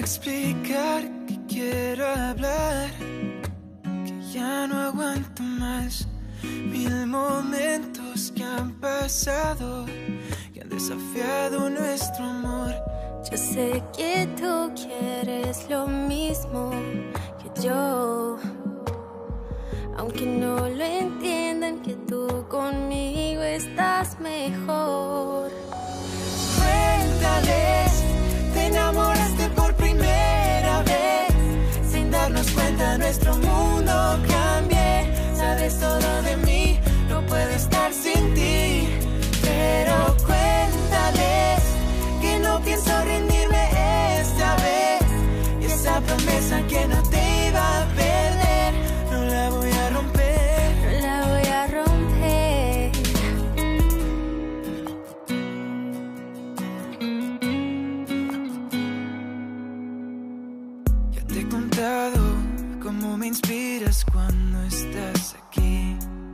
explicar que quiero hablar, que ya no aguanto más. 1000 momentos que han pasado, que han desafiado nuestro amor. Yo sé que tú quieres lo mismo que yo, aunque no lo entiendan, que tú conmigo estás mejor. Cuéntales, te enamoraste por primera vez. Sin darnos cuenta nuestro mundo cambié. Sabes todo de mí, no puedo estar sin ti. Pero cuéntales que no pienso rendirme esta vez. Y esa promesa que no te iba a perder, no la voy a romper. No la voy a romper. Ya te he contado cómo me inspiras cuando estás aquí.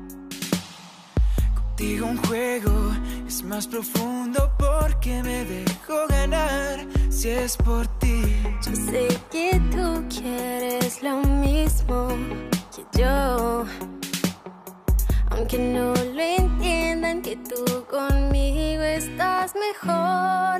Contigo un juego es más profundo porque me dejo ganar si es por ti. Yo sé que tú quieres lo mismo que yo, aunque no lo entiendan, que tú conmigo estás mejor.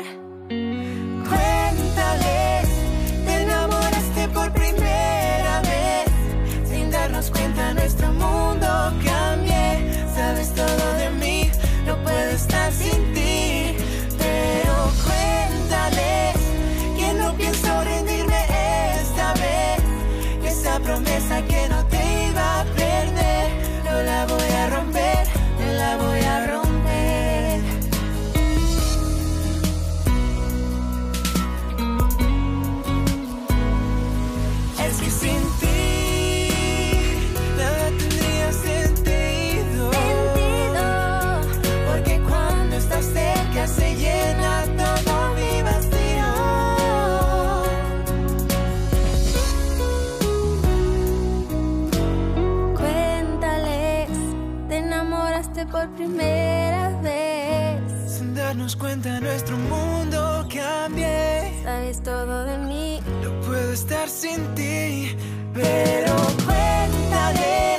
Cuéntales, te enamoraste por primera vez. Sin darnos cuenta nuestro mundo cambié. Sabes todo de mí, no puedo estar sin ti. Pero cuéntales que no pienso rendirme esta vez. Que esa promesa que no te iba a perder, no la voy a romper, no la voy a romper. Es que sin ti nada tendría sentido. Porque cuando estás cerca se llena todo mi vacío. Cuéntales, te enamoraste por primera vez. Sin darnos cuenta nuestro mundo cambié. Sabes todo de mí. No puedo estar sin ti, pero cuéntale